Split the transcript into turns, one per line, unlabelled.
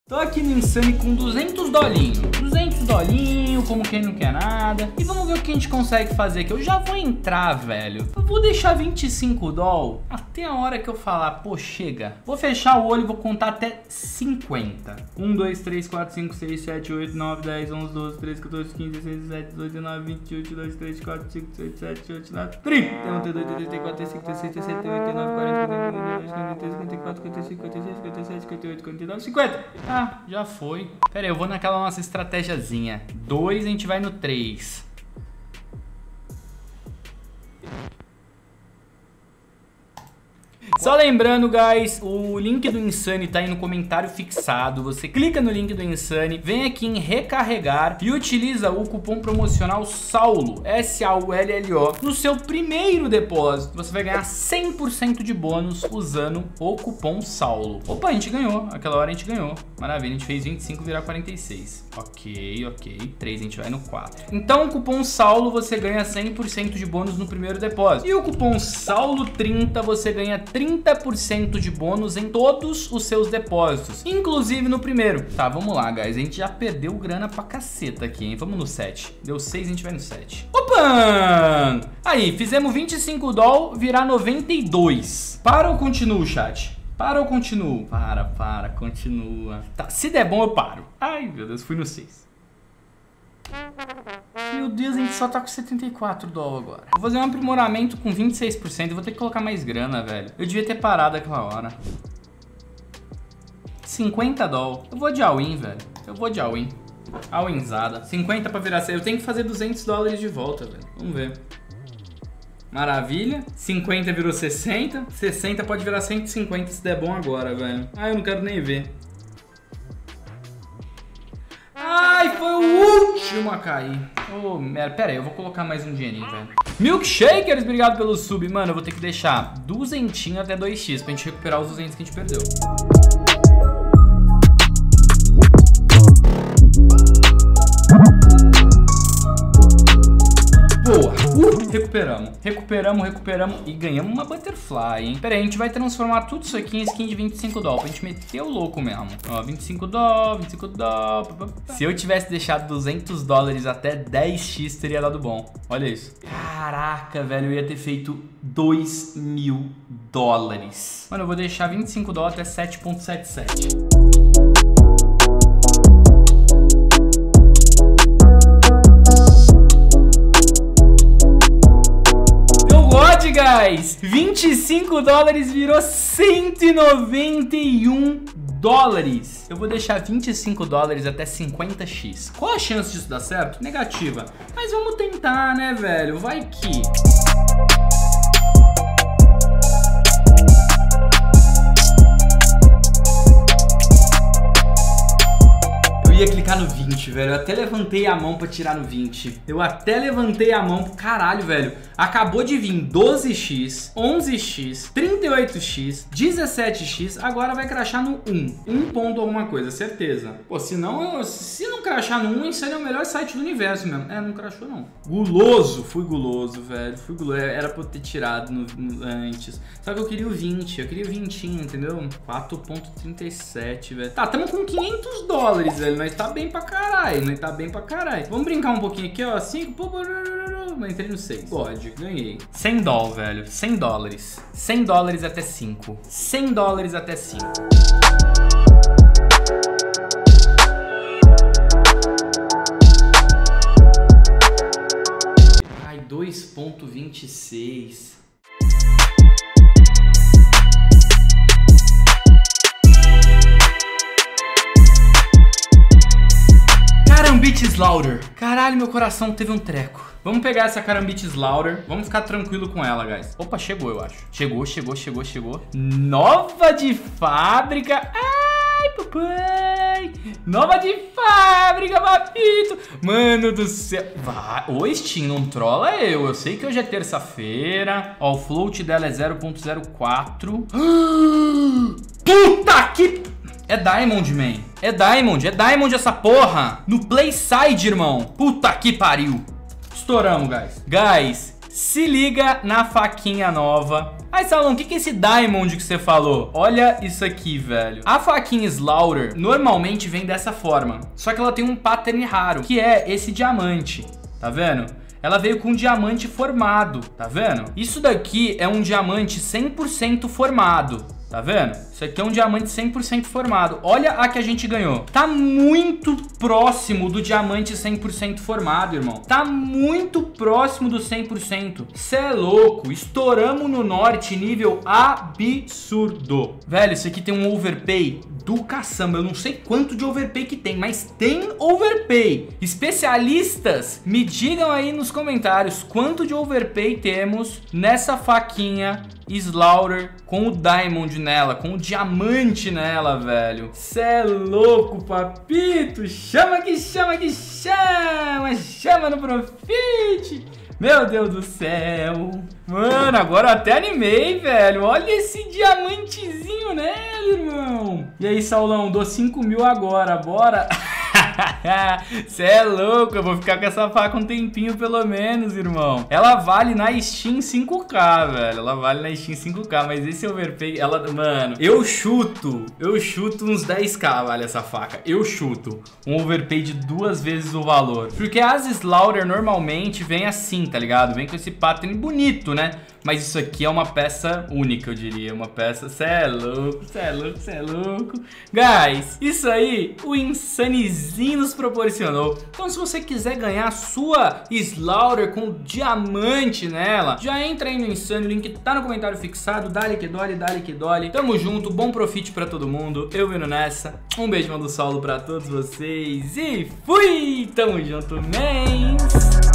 Tô aqui no Insane com 200 dolinhos. 200 dolinhos, como quem não quer nada. E vamos ver o que a gente consegue fazer aqui. Eu já vou entrar, velho. Eu vou deixar 25 doll até a hora que eu falar, pô, chega. Vou fechar o olho e vou contar até 50. 1, 2, 3, 4, 5, 6, 7, 8, 9, 10, 11, 12, 13, 14, 15, 16, 17, 18, 19, 20, 21, 22, 23, 24, 25, 26, 27, 28, 29, 30. 32, 34, 35, 36, 37, 39, 40, 41, 42, 43, 54, 55, 56, 57, 58, 59, 50. Ah, já foi. Pera aí, eu vou naquela nossa estratégiazinha. 2, a gente vai no 3. Só lembrando, guys, o link do Insane tá aí no comentário fixado. Você clica no link do Insane, vem aqui em recarregar e utiliza o cupom promocional SAULO, S-A-U-L-L-O, no seu primeiro depósito. Você vai ganhar 100% de bônus usando o cupom SAULO. Opa, a gente ganhou. Aquela hora a gente ganhou. Maravilha, a gente fez 25 virar 46. Ok. 3, a gente vai no 4. Então, o cupom SAULO você ganha 100% de bônus no primeiro depósito. E o cupom SAULO30 você ganha 30% de bônus em todos os seus depósitos, inclusive no primeiro. Tá, vamos lá, guys. A gente já perdeu grana pra caceta aqui, hein? Vamos no 7. Deu 6, a gente vai no 7. Opa! Aí, fizemos 25 doll virar 92. Para ou continuo, chat? Para ou continuo? Para, continua. Tá, se der bom eu paro. Ai, meu Deus, fui no 6. Meu Deus, a gente só tá com 74 doll agora. Vou fazer um aprimoramento com 26%. Eu vou ter que colocar mais grana, velho. Eu devia ter parado aquela hora. 50 doll. Eu vou de all-in, velho. Eu vou de all-in. All-inzada. 50 pra virar 6. Eu tenho que fazer 200 dólares de volta, velho. Vamos ver. Maravilha. 50 virou 60. 60 pode virar 150 se der bom agora, velho. Ah, eu não quero nem ver. Ai, foi o último a cair. Oh, merda. Pera aí, eu vou colocar mais um dinheirinho, velho. Milkshakers, obrigado pelo sub. Mano, eu vou ter que deixar 200 até 2x pra gente recuperar os 200 que a gente perdeu. Boa. Recuperamos e ganhamos uma Butterfly, hein? Pera aí, a gente vai transformar tudo isso aqui em skin de 25 doll pra gente meter o louco mesmo. Ó, 25 doll. Se eu tivesse deixado 200 dólares até 10x, teria dado bom. Olha isso. Caraca, velho, eu ia ter feito 2.000 dólares. Mano, eu vou deixar 25 doll até 7.77. Guys, 25 dólares virou 191 dólares. Eu vou deixar 25 dólares até 50x. Qual a chance disso dar certo? Negativa. Mas vamos tentar, né, velho? Vai que... Eu ia clicar no 20, velho. Eu até levantei a mão pra tirar no 20. Caralho, velho. Acabou de vir 12x, 11x, 38x, 17x. Agora vai crashar no 1. 1 ponto alguma coisa, certeza. Pô, se não crashar no 1, isso aí é o melhor site do universo mesmo. É, não crashou não. Guloso. Fui guloso, velho. Era pra eu ter tirado antes. Só que eu queria o 20. Eu queria o 20, entendeu? 4.37, velho. Tá, tamo com 500 dólares, velho. Mas tá bem pra caralho, Vamos brincar um pouquinho aqui, ó. 5. Entrei no 6. Pode, ganhei. 100 doll, velho. 100 dólares. 100 dólares até 5. 100 dólares até 5. Ai, 2.26. Karambit Slaughter. Caralho, meu coração teve um treco. Vamos pegar essa Karambit Slaughter. Vamos ficar tranquilo com ela, guys. Opa, chegou, eu acho. Chegou. Nova de fábrica. Ai, papai. Nova de fábrica, papito. Mano do céu. Vai. Ô, Steam, não trola eu. Eu sei que hoje é terça-feira. Ó, o float dela é 0.04. Puta que... É Diamond, man. É Diamond essa porra. No Playside, irmão. Puta que pariu. Estouramos, guys. Guys, Se liga na faquinha nova. Aí, Saulão, o que é esse Diamond que você falou? Olha isso aqui, velho. A faquinha Slaughter normalmente vem dessa forma. Só que ela tem um pattern raro, que é esse diamante. Tá vendo? Ela veio com um diamante formado, tá vendo? Isso daqui é um diamante 100% formado, tá vendo? Isso aqui é um diamante 100% formado. Olha a que a gente ganhou. Tá muito próximo do diamante 100% formado, irmão. Tá muito próximo do 100%. Cê é louco. Estouramos no norte, nível absurdo. Velho, isso aqui tem um overpay do caçamba. Eu não sei quanto de overpay que tem, mas tem overpay. Especialistas, me digam aí nos comentários quanto de overpay temos nessa faquinha Slaughter com o Diamond nela, com o diamante nela, velho. Cê é louco, papito. Chama que chama que chama. Chama no Profit. Meu Deus do céu. Mano, agora eu até animei, velho. Olha esse diamantezinho nela, irmão. E aí, Saulão, dou 5 mil agora, bora? Cê é louco, eu vou ficar com essa faca um tempinho pelo menos, irmão. Ela vale na Steam 5k, velho. Ela vale na Steam 5k, mas esse overpay, ela, mano, eu chuto uns 10k vale essa faca. Eu chuto um overpay de 2 vezes o valor. Porque as Slaughter normalmente vem assim, tá ligado? Vem com esse pattern bonito, né? Mas isso aqui é uma peça única, eu diria. Uma peça... Cê é louco, cê é louco, cê é louco. Guys, isso aí o Insanizinho nos proporcionou. Então se você quiser ganhar a sua Slaughter com diamante nela, já entra aí no Insane, o link tá no comentário fixado. Dá-lhe que dole, dá-lhe que dole. Tamo junto, bom profit pra todo mundo. Eu indo nessa. Um beijão do Saulo pra todos vocês. E fui! Tamo junto, mens!